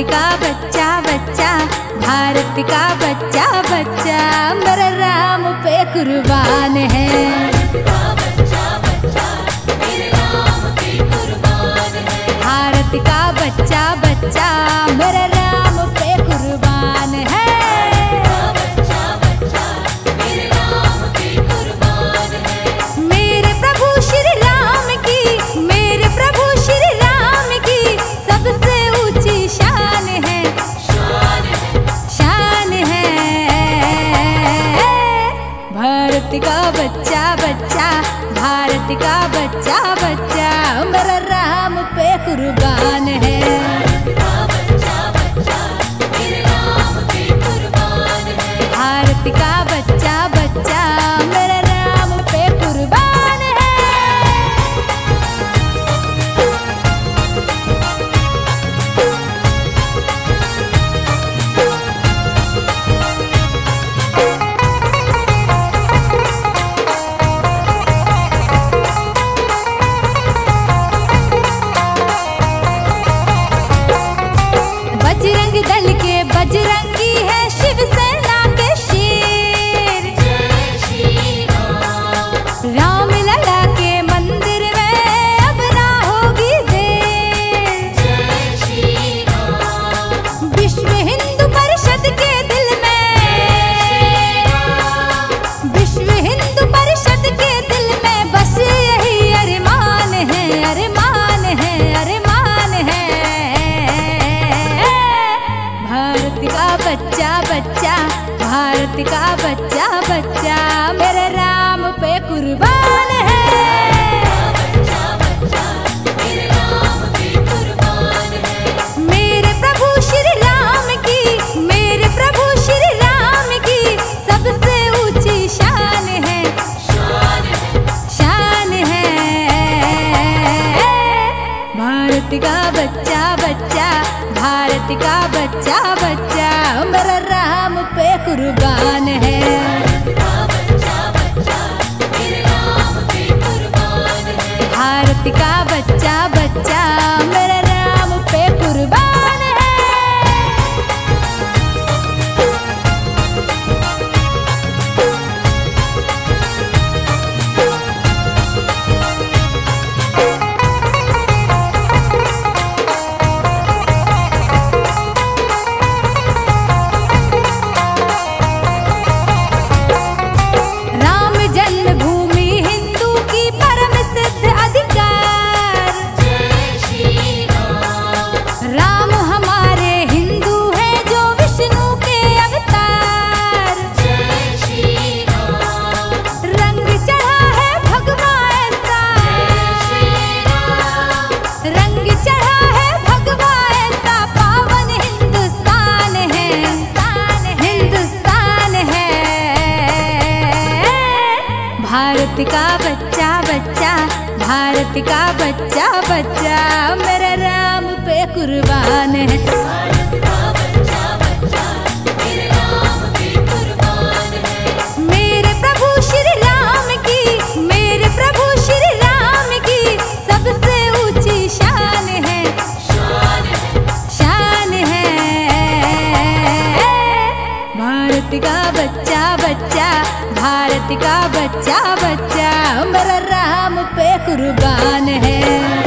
का बच्चा बच्चा, भारत का बच्चा बच्चा, मेरा राम पे कुर्बान है। भारत का बच्चा बच्चा, मेरा राम पे कुर्बान है। मेरे प्रभु श्री राम की, मेरे प्रभु श्री राम की सबसे ऊंची शान है, शान है। भारत का बच्चा बच्चा, भारत का बच्चा बच्चा, मेरा राम पे कुर्बान है। भारत का बच्चा बच्चा, मेरा राम पे कुर्बान है। बजरंग दल के बजरंगी है, शिवसेना के शेर। राम लला के मंदिर में अब ना होगी देर। विश्व हिंदू परिषद के दिल में, विश्व हिंदू परिषद के दिल में बस यही अरमान है, अरमान है, अरमान है। भारत का बच्चा बच्चा, भारत का बच्चा बच्चा, मेरे राम पे कुर्बान है। मेरे प्रभु श्री राम की, मेरे प्रभु श्री राम की सबसे ऊंची शान है, शान है। भारत का बच्चा बच्चा, भारत का बच्चा बच्चा, मेरा राम पे कुर्बान है। भारत का बच्चा बच्चा, मेरा राम पे कुर्बान है। राम जन्मभूमि हिंदू की परम सिद्ध अधिकार। राम हमारे हिंदू है जो विष्णु के अवतार। रंग चढ़ा है भगवा ऐसा, रंग चढ़ा है भगवा ऐसा, पावन हिंदुस्तान है, हिंदुस्तान है। भारत का बच्चा बच्चा, भारत का बच्चा बच्चा, मेरा राम पे कुर्बान है। मेरे प्रभु श्री राम की, मेरे प्रभु श्री राम की सबसे ऊंची शान है, शान है। भारत का बच्चा बच्चा, भारत का बच्चा बच्चा, मेरा राम पे कुर्बान है।